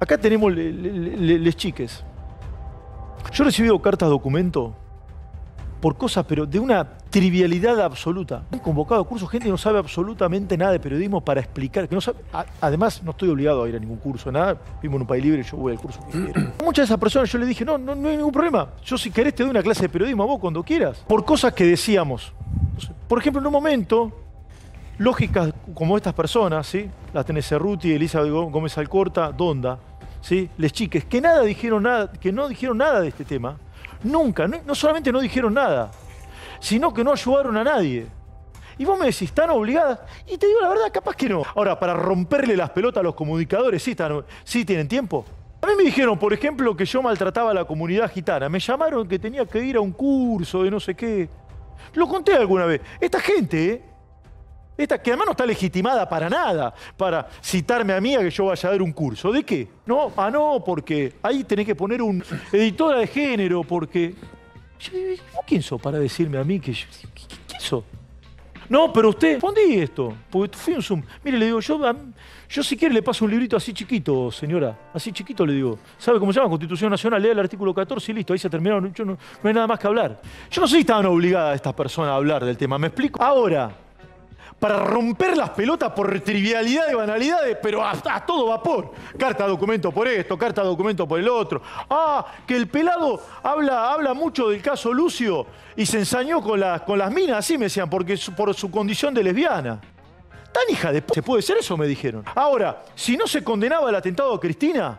Acá tenemos les chiques. Yo he recibido cartas documento por cosas, pero de una trivialidad absoluta. Han convocado a cursos gente que no sabe absolutamente nada de periodismo para explicar, que no sabe. Además, no estoy obligado a ir a ningún curso, nada. Vivo en un país libre y yo voy al curso que quiera. Muchas de esas personas yo les dije, no hay ningún problema. Yo si querés te doy una clase de periodismo a vos cuando quieras. Por cosas que decíamos. Por ejemplo, en un momento, lógicas como estas personas, ¿sí? Las tenés Cerruti, Elizabeth Gómez Alcorta, Donda, ¿sí? Les chiques, que no dijeron nada de este tema. Nunca, no solamente no dijeron nada, sino que no ayudaron a nadie. Y vos me decís, ¿están obligadas? Y te digo la verdad, capaz que no. Ahora, para romperle las pelotas a los comunicadores, ¿sí tienen tiempo? A mí me dijeron, por ejemplo, que yo maltrataba a la comunidad gitana. Me llamaron que tenía que ir a un curso de no sé qué. Lo conté alguna vez. Esta gente, esta que además no está legitimada para nada, para citarme a mí a que yo vaya a dar un curso. ¿De qué? No, porque ahí tenés que poner un editora de género, porque... ¿Quién sos para decirme a mí que yo... ¿Quién sos? No, pero usted... Respondí esto, porque fui un Zoom. Mire, le digo, yo si quiere le paso un librito así chiquito, señora. Así chiquito le digo. ¿Sabe cómo se llama? Constitución Nacional, lea el artículo 14 y listo, ahí se terminaron. No hay nada más que hablar. Yo no sé si estaban obligadas estas personas a hablar del tema, ¿me explico? Ahora... para romper las pelotas por trivialidad y banalidades, pero a todo vapor. Carta documento por esto, carta documento por el otro. Que el pelado habla mucho del caso Lucio y se ensañó con las minas, así me decían, por su condición de lesbiana. ¿Tan hija de p***? ¿Se puede ser eso? Me dijeron. Ahora, si no se condenaba el atentado a Cristina...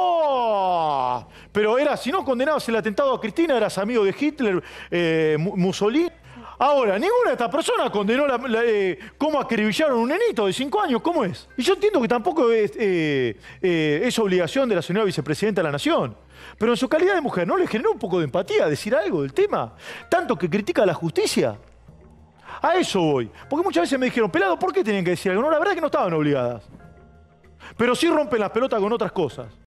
Pero si no condenabas el atentado a Cristina, eras amigo de Hitler, Mussolini... Ahora, ninguna de estas personas condenó cómo acribillaron a un nenito de 5 años. ¿Cómo es? Y yo entiendo que tampoco es obligación de la señora vicepresidenta de la Nación. Pero en su calidad de mujer, ¿no le generó un poco de empatía decir algo del tema? Tanto que critica a la justicia. A eso voy. Porque muchas veces me dijeron, pelado, ¿por qué tenían que decir algo? No, la verdad es que no estaban obligadas. Pero sí rompen las pelotas con otras cosas.